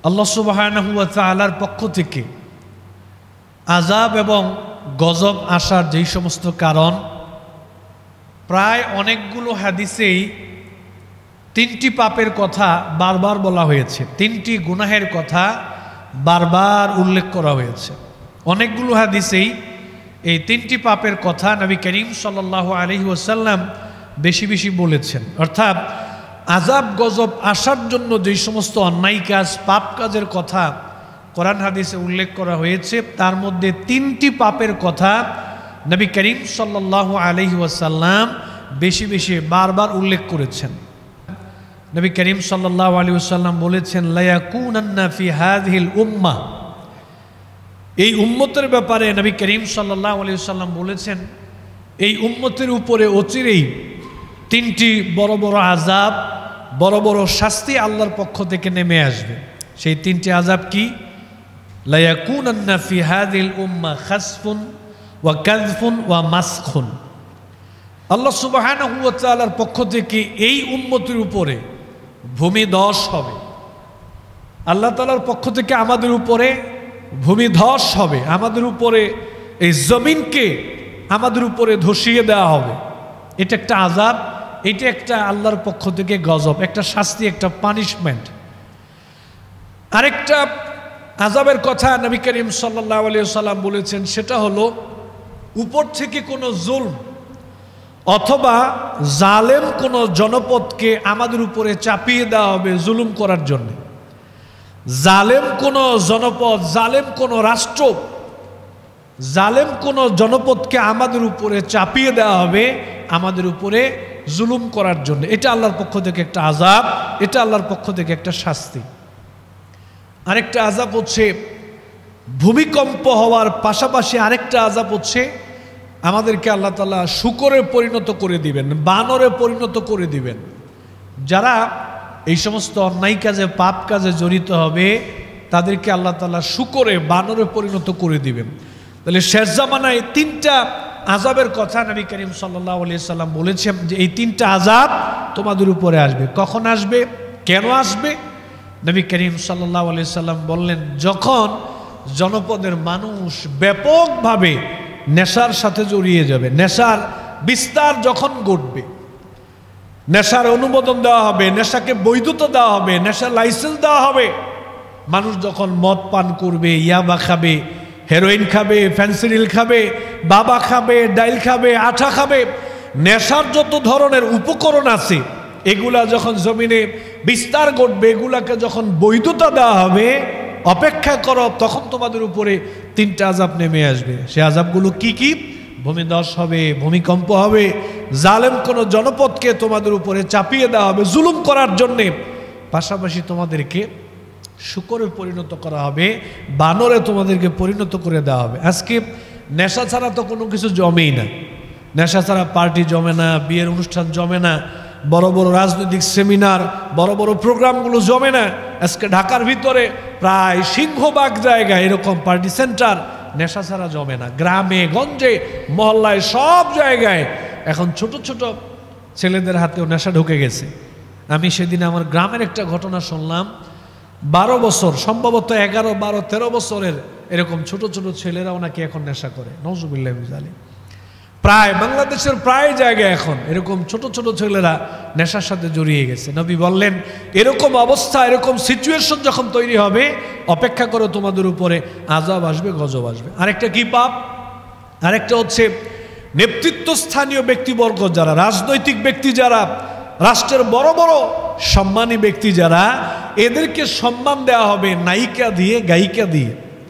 আল্লাহ সুবহানাহু ওয়া তাআলার পক্ষ থেকে আযাব এবং গজব আসার যেই সমস্ত কারণ, প্রায় অনেকগুলো হাদিসেই তিনটি পাপের কথা বারবার বলা হয়েছে, তিনটি গুনাহের কথা বারবার উল্লেখ করা হয়েছে। অনেকগুলো হাদিসেই এই তিনটি পাপের কথা নবী করিম সাল্লাল্লাহু আলাইহি ওয়াসাল্লাম বেশি বেশি বলেছেন। অর্থাৎ আযাব গজব আসার জন্য যেই সমস্ত অন্যায় কাজ, পাপ কাজের কথা কোরআন হাদিসে উল্লেখ করা হয়েছে, তার মধ্যে তিনটি পাপের কথা নবী করিম সাল্লাল্লাহু আলাইহি ওয়াসাল্লাম বেশি বেশি বারবার উল্লেখ করেছেন। নবী করিম সাল্লাল্লাহু আলাইহি ওয়াসাল্লাম বলেছেন, লা ইয়াকুনান্না ফি হাযিহিল উম্মাহ, এই উম্মতের ব্যাপারে নবী করিম সাল্লাল্লাহু আলাইহি ওয়াসাল্লাম বলেছেন, এই উম্মতের উপরে অচিরেই তিনটি বড় বড় আযাব, বড় বড় শাস্তি আল্লাহর পক্ষ থেকে নেমে আসবে। সেই তিনটি আযাব কি? লা ইয়াকুনান্না ফি হাযিহিল উম্মাহ খাসফুন ওয়া কাযফুন ওয়া মাসখুন। আল্লাহ সুবহানাহু ওয়া তাআলার পক্ষ থেকে এই উম্মতের উপরে ভূমিধস হবে। আল্লাহ তাআলার পক্ষ থেকে আমাদের উপরে ভূমিধস হবে, আমাদের উপরে এই জমিনকে আমাদের উপরে ধসিয়ে দেওয়া হবে। এটা একটা আযাব, এটা একটা আল্লাহর পক্ষ থেকে গজব, একটা শাস্তি, একটা পানিশমেন্ট। আরেকটা আযাবের কথা নবী করিম সাল্লাল্লাহু আলাইহি ওয়াসাল্লাম বলেছেন, সেটা হলো উপর থেকে কোনো জুলম অথবা জালেম কোনো জনপদকে আমাদের উপরে চাপিয়ে দেওয়া হবে জুলুম করার জন্য। জালেম কোনো জনপদ, জালেম কোনো রাষ্ট্র, জালেম কোনো জনপদকে আমাদের উপরে চাপিয়ে দেওয়া হবে আমাদের উপরে জুলুম করার জন্য। এটা আল্লাহর পক্ষ থেকে একটা আযাব, এটা আল্লাহর পক্ষ থেকে একটা শাস্তি। আরেকটা আযাব হচ্ছে ভূমিকম্প হওয়ার পাশাপাশি আরেকটা আযাব হচ্ছে আমাদেরকে আল্লাহ তাআলা শূকরে পরিণত করে দিবেন, বানরে পরিণত করে দিবেন। যারা এই সমস্ত অন্যায় কাজে, পাপ কাজে জড়িত হবে, তাদেরকে আল্লাহ তাআলা শূকরে, বানরে পরিণত করে দিবেন। তাহলে শেষ জামানায় তিনটা আযাবের কথা নবী করিম সাল্লাল্লাহু আলাইহি সাল্লাম বলেছেন যে এই তিনটা আযাব তোমাদের উপরে আসবে। কখন আসবে, কেন আসবে? নবী করিম সাল্লাল্লাহু আলাইহি সাল্লাম বললেন, যখন জনপদের মানুষ ব্যাপকভাবে নেশার সাথে জড়িয়ে যাবে, নেশার বিস্তার যখন ঘটবে, নেশার অনুমোদন দেওয়া হবে, নেশাকে বৈধতা দেওয়া হবে, নেশার লাইসেন্স দেওয়া হবে। মানুষ যখন মদ পান করবে, ইয়াবা খাবে, হেরোইন খাবে, ফেন্সিডিল খাবে, বাবা খাবে, ডাইল খাবে, আঠা খাবে, নেশার যত ধরনের উপকরণ আছে এগুলা যখন জমিনে বিস্তার ঘটবে, এগুলাকে যখন বৈধতা দেওয়া হবে, অপেক্ষা করো, তখন তোমাদের উপরে তিনটা আযাব নেমে আসবে। সে আযাবগুলো কি কি? ভূমিধস হবে, ভূমিকম্প হবে, জালেম কোনো জনপদকে তোমাদের উপরে চাপিয়ে দেওয়া হবে জুলুম করার জন্যে, পাশাপাশি তোমাদেরকে শূকরে পরিণত করা হবে, বানরে তোমাদেরকে পরিণত করে দেওয়া হবে। আজকে নেশা ছাড়া তো কোনো কিছু জমেই না, নেশা ছাড়া পার্টি জমে না, বিয়ের অনুষ্ঠান জমে না, বড় বড় রাজনৈতিক সেমিনার, বড় বড় প্রোগ্রামগুলো জমে না। আজকে ঢাকার ভিতরে প্রায় সিংহভাগ জায়গায় এরকম পার্টি সেন্টার, নেশা ছাড়া জমে না। গ্রামে গঞ্জে মহল্লায় সব জায়গায় এখন ছোট ছোট ছেলেদের হাতেও নেশা ঢুকে গেছে। আমি সেদিন আমার গ্রামের একটা ঘটনা শুনলাম, 12 বছর, সম্ভবত 11, 12, 13 বছরের এরকম ছোট ছোট ছেলেরাও নাকি এখন নেশা করে। নাউজুবিল্লাহি মিন যালিক। প্রায় বাংলাদেশের প্রায় জায়গায় এখন এরকম ছোট ছোট ছেলেরা নেশার সাথে জড়িয়ে গেছে। নবী বললেন, এরকম অবস্থা, এরকম সিচুয়েশন যখন তৈরি হবে, অপেক্ষা করো, তোমাদের উপরে আযাব আসবে, গজব আসবে। আরেকটা কি পাপ? আরেকটা হচ্ছে নেতৃত্বস্থানীয় ব্যক্তিবর্গ যারা, রাজনৈতিক ব্যক্তি যারা, রাষ্ট্রের বড় বড় সম্মানী ব্যক্তি যারা, এদেরকে সম্মান দেওয়া হবে নায়িকা দিয়ে, গায়িকা দিয়ে।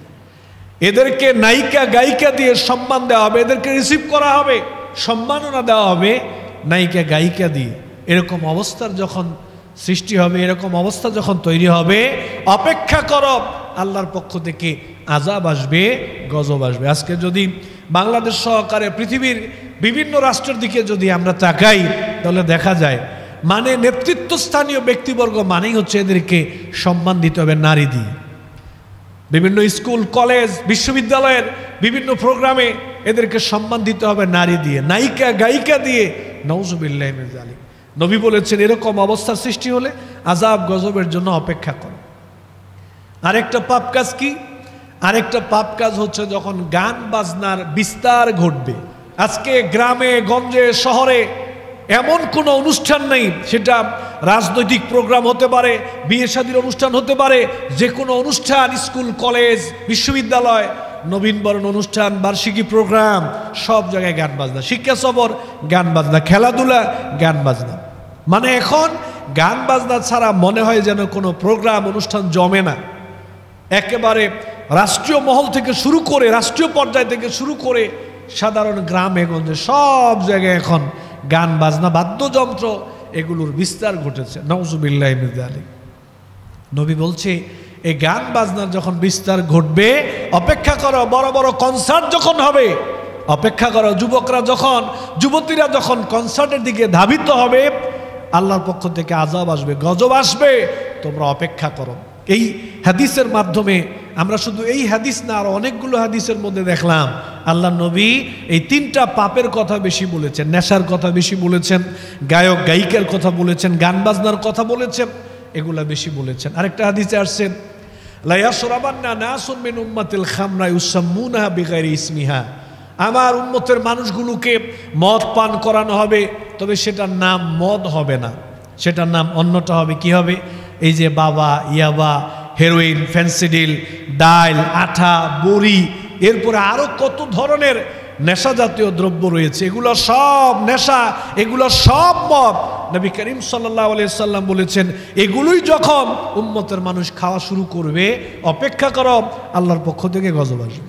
এদেরকে নায়িকা গায়িকা দিয়ে সম্মান দেওয়া হবে, এদেরকে রিসিভ করা হবে, সম্মাননা দেওয়া হবে নায়িকা গায়িকা দিয়ে। এরকম অবস্থার যখন সৃষ্টি হবে, এরকম অবস্থা যখন তৈরি হবে, অপেক্ষা করো, আল্লাহর পক্ষ থেকে আযাব আসবে, গজব আসবে। আজকে যদি বাংলাদেশ সহকারে পৃথিবীর বিভিন্ন রাষ্ট্রের দিকে যদি আমরা তাকাই, তাহলে দেখা যায় মানে নেতৃত্বস্থানীয় ব্যক্তিবর্গ মানেই হচ্ছে এদেরকে সম্মান দিতে হবে নারী দিয়ে। বিভিন্ন স্কুল, কলেজ, বিশ্ববিদ্যালয়ের বিভিন্ন প্রোগ্রামে এদেরকে সম্মান দিতে হবে নারী দিয়ে, নায়িকা গায়িকা দিয়ে। নাউজুবিল্লাহি মিন যালিক। নবী বলেছেন, এরকম অবস্থার সৃষ্টি হলে আযাব গজবের জন্য অপেক্ষা করো। আরেকটা পাপ কাজ কি? আরেকটা পাপ কাজ হচ্ছে যখন গান বাজনার বিস্তার ঘটবে। আজকে গ্রামে গঞ্জে শহরে এমন কোনো অনুষ্ঠান নেই, সেটা রাজনৈতিক প্রোগ্রাম হতে পারে, বিয়ে শাদীর অনুষ্ঠান হতে পারে, যে কোনো অনুষ্ঠান, স্কুল কলেজ বিশ্ববিদ্যালয়, নবীনবরণ অনুষ্ঠান, বার্ষিকী প্রোগ্রাম, সব জায়গায় গান বাজনা, শিক্ষা সফর গান বাজনা, খেলাধুলা গান বাজনা। মানে এখন গান বাজনা ছাড়া মনে হয় যেন কোনো প্রোগ্রাম অনুষ্ঠান জমে না। একেবারে রাষ্ট্রীয় মহল থেকে শুরু করে, রাষ্ট্রীয় পর্যায় থেকে শুরু করে সাধারণ গ্রামে গঞ্জে সব জায়গায় এখন গান বাজনা, বাদ্যযন্ত্র, এগুলোর বিস্তার ঘটেছে। নাউজুবিল্লাহ মিন যালিক। নবী বলছে এই গান বাজনার যখন বিস্তার ঘটবে, অপেক্ষা করো, বড় বড় কনসার্ট যখন হবে, অপেক্ষা করো, যুবকরা যখন, যুবতীরা যখন কনসার্টের দিকে ধাবিত হবে, আল্লাহর পক্ষ থেকে আযাব আসবে, গজব আসবে, তোমরা অপেক্ষা করো। এই হাদিসের মাধ্যমে আমরা শুধু এই হাদিস না, আরো অনেকগুলো হাদিসের মধ্যে দেখলাম আল্লাহ নবী এই তিনটা পাপের কথা বেশি বলেছেন। নেশার কথা বেশি বলেছেন, গায়ক গায়িকার কথা বলেছেন, গান বাজনার কথা বলেছেন, এগুলা বেশি বলেছেন। আরেকটা হাদিসে আসছেন, লা ইয়াশরাবান্না নাসুন মিন উম্মাতিল খামরা ইউসাম্মুনাহা বিগাইরি ইসমিহা, আমার উম্মতের মানুষগুলোকে মদ পান করানো হবে, তবে সেটার নাম মদ হবে না, সেটার নাম অন্যটা হবে। কি হবে? এই যে বাবা, ইয়াবা, হেরোইন, ফেন্সিডিল, ডাইল, আঠা, বড়ি, এরপরে আরো কত ধরনের নেশা জাতীয় দ্রব্য রয়েছে, এগুলো সব নেশা, এগুলো সব মদ। নবী করিম সাল্লাল্লাহু আলাইহি সাল্লাম বলেছেন, এগুলোই যখন উম্মতের মানুষ খাওয়া শুরু করবে, অপেক্ষা করো, আল্লাহর পক্ষ থেকে গজব আসবে।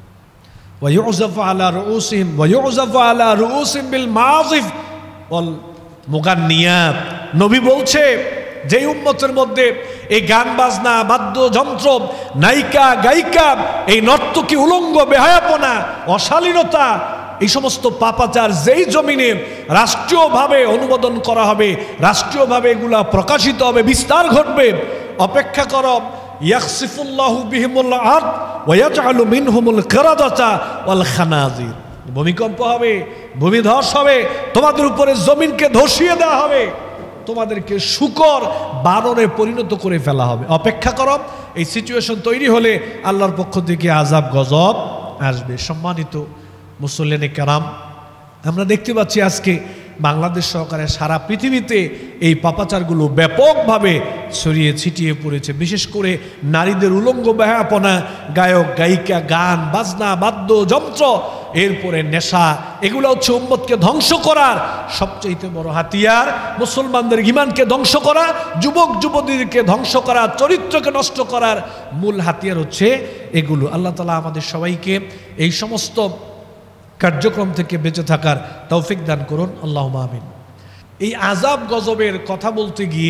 ওয়ায়ুযাফু আলা রুউসিহিম ওয়ায়ুযাফু আলা রুউসিহিম বিল মাযিফ ওয়াল মুগান্নিয়াত। নবী বলছে, যে উম্মতের মধ্যে এই গান বাজনা, বাদ্যযন্ত্র, নায়িকা গায়িকা, এই নর্তকী, উলঙ্গ, বেহায়াপনা, অশালীনতা, এই সমস্ত পাপাচার যেই জমিনে রাষ্ট্রীয়ভাবে অনুমোদন করা হবে, রাষ্ট্রীয়ভাবে এগুলা প্রকাশিত হবে, বিস্তার ঘটবে, অপেক্ষা করো, ইয়াখসিফুল্লাহু বিহিমুল আরদ ওয়া ইয়াজআলু মিনহুমুল কিরাদাতা ওয়াল খানাজির। ভূমিকম্প হবে, ভূমিধস হবে, তোমাদের উপরে জমিনকে ধসিয়ে দেওয়া হবে, তোমাদেরকে শূকর বানরে পরিণত করে ফেলা হবে। অপেক্ষা করো, এই সিচুয়েশন তৈরি হলে আল্লাহর পক্ষ থেকে আযাব গজব আসবে। সম্মানিত মুসল্লিনে কেরাম, আমরা দেখতে পাচ্ছি আজকে বাংলাদেশ সহকারে সারা পৃথিবীতে এই পাপাচারগুলো ব্যাপকভাবে ছড়িয়ে ছিটিয়ে পড়েছে। বিশেষ করে নারীদের উলঙ্গ বেহায়াপনা, গায়ক গায়িকা, গান বাজনা, বাদ্যযন্ত্র, এরপরে নেশা, এগুলো হচ্ছে উম্মতকে ধ্বংস করার সবচেয়ে বড় হাতিয়ার। মুসলমানদের ঈমানকে ধ্বংস করা, যুবক যুবতীদেরকে ধ্বংস করা, চরিত্রকে নষ্ট করার মূল হাতিয়ার হচ্ছে এগুলো। আল্লাহ তাআলা আমাদের সবাইকে এই সমস্ত কার্যক্রম থেকে বেঁচে থাকার তৌফিক দান করুন, আল্লাহুম্মা আমিন। এই আযাব গজবের কথা বলতে গিয়ে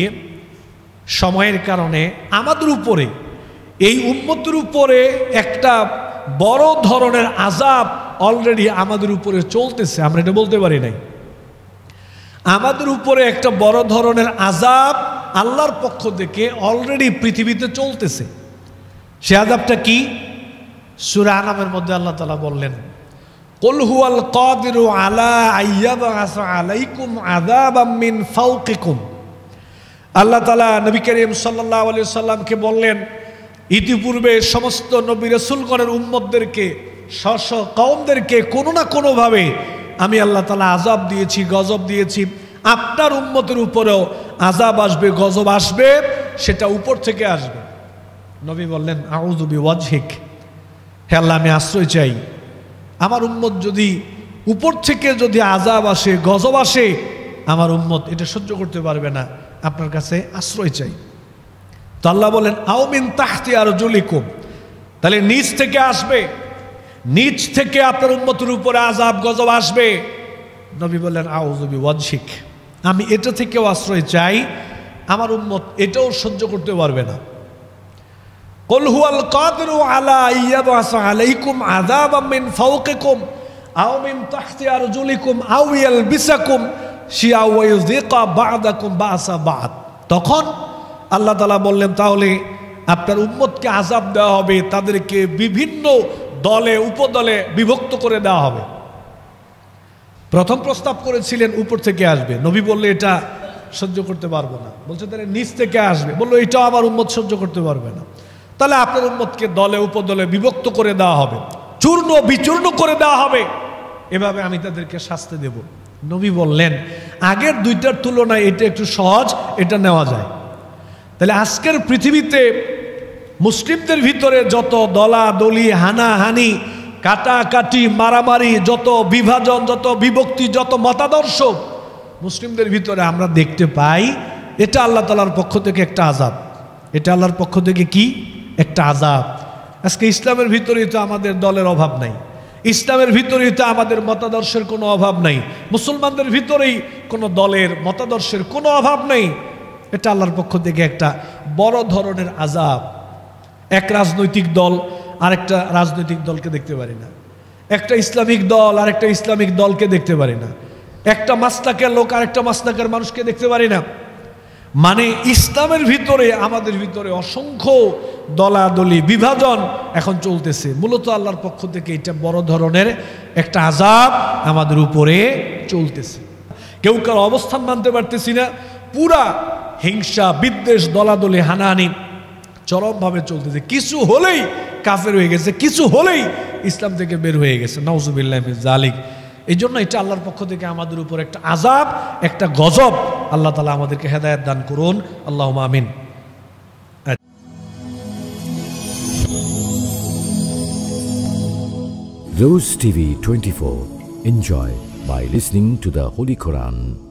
সময়ের কারণে আমাদের উপরে, এই উম্মতের উপরে একটা বড় ধরনের আযাব অলরেডি আমাদের উপরে চলতেছে, আমরা এটা বলতে পারি নাই। আমাদের উপরে একটা বড় ধরনের আযাব আল্লাহর পক্ষ থেকে অলরেডি পৃথিবীতে চলতেছে। সে আযাবটা কি? সূরা আনামের মধ্যে আল্লাহ তাআলা বললেন, কুল হুয়াল কাদিরু আলা আইয়াবআসা আলাইকুম আযাবাম মিন ফাওকিকুম। আল্লাহ তাআলা নবী করিম সাল্লাল্লাহু আলাইহি সাল্লামকে বললেন, ইতিপূর্বে সমস্ত নবী রাসূলগণের উম্মতদেরকে, স্ব কওমদেরকে কোনো না কোনোভাবে আমি আল্লাহ তাআলা আযাব দিয়েছি, গজব দিয়েছি, আপনার উম্মতের উপরেও আযাব আসবে, গজব আসবে, সেটা উপর থেকে আসবে। নবী বললেন, আউযু বিওয়াজহিক, হে আল্লাহ, আমি আশ্রয় চাই, আমার উম্মত যদি উপর থেকে যদি আযাব আসে, গজব আসে, আমার উম্মত এটা সহ্য করতে পারবে না, আপনার কাছে আশ্রয় চাই। তো আল্লাহ বলেন, আও মিন তাহতি আরজুলিকুম, তাহলে নিচ থেকে আসবে, নিচ থেকে আপনার উম্মতের উপরে আযাব গজব আসবে। নবী বললেন, আউযু বিওয়াজহিক, আমি এটা থেকেও আশ্রয় চাই, আমার উম্মত এটাও সহ্য করতে পারবে না। কুল হুয়াল কাদিরু আলা ইয়াবআসা আলাইকুম আযাবাম মিন ফাওকিকুম আও মিন তাহতি আরজুলিকুম আও ইয়ালবিসাকুম শিয়া ওয়া ইউযিকা বা'দাকুম বা'সা বা'দ। তখন আল্লাহ তাআলা বললেন, তাহলে আপনার উম্মতকে আযাব দেওয়া হবে, তাদেরকে বিভিন্ন দলে উপদলে বিভক্ত করে দেওয়া হবে। প্রথম প্রস্তাব করেছিলেন উপর থেকে আসবে, নবী বললে এটা সহ্য করতে পারবো না, বলছে তাহলে নিচ থেকে আসবে, বললো এটাও আমার উম্মত সহ্য করতে পারবে না। তাহলে আপনার উম্মতকে দলে উপদলে বিভক্ত করে দেওয়া হবে, চূর্ণ বিচূর্ণ করে দেওয়া হবে, এভাবে আমি তাদেরকে শাস্তি দেব। নবী বললেন আগের দুইটার তুলনায় এটা একটু সহজ, এটা নেওয়া যায়। তাহলে আজকের পৃথিবীতে মুসলিমদের ভিতরে যত দলাদলি, হানাহানি, কাটাকাটি, মারামারি, যত বিভাজন, যত বিভক্তি, যত মতাদর্শ মুসলিমদের ভিতরে আমরা দেখতে পাই, এটা আল্লাহ তাআলার পক্ষ থেকে একটা আযাব। এটা আল্লাহর পক্ষ থেকে কি একটা আযাব। আজকে ইসলামের ভিতরেই তো আমাদের দলের অভাব নাই, ইসলামের ভিতরেই তো আমাদের মতাদর্শের কোনো অভাব নাই, মুসলমানদের ভিতরেই কোনো দলের মতাদর্শের কোনো অভাব নেই। এটা আল্লাহর পক্ষ থেকে একটা বড় ধরনের আযাব। এক রাজনৈতিক দল আরেকটা রাজনৈতিক দলকে দেখতে পারি না, একটা ইসলামিক দল আরেকটা ইসলামিক দলকে দেখতে পারি না, একটা মাসলাকের লোক আরেকটা মাসলাকের মানুষকে দেখতে পারি না। মানে ইসলামের ভিতরে আমাদের ভিতরে অসংখ্য দলাদলি, বিভাজন এখন চলতেছে। মূলত আল্লাহর পক্ষ থেকে এটা বড় ধরনের একটা আযাব আমাদের উপরে চলতেছে। কেউ কারো অবস্থান মানতে পারতেছি না, পুরা হিংসা, বিদ্বেষ, দলাদলি, হানাহানি চরমভাবে চলতেছে। কিছু হলেই কাফের হয়ে গেছে, কিছু হলেই ইসলাম থেকে বের হয়ে গেছে, নাউজুবিল্লাহি মিন যালিক। এই জন্য এটা আল্লাহর পক্ষ থেকে আমাদের উপর একটা আযাব, একটা গজব। আল্লাহ তাআলা আমাদেরকে হেদায়েত দান করুন, আল্লাহুম্মা আমিন। Rose TV 24. Enjoy by listening to the Holy Quran.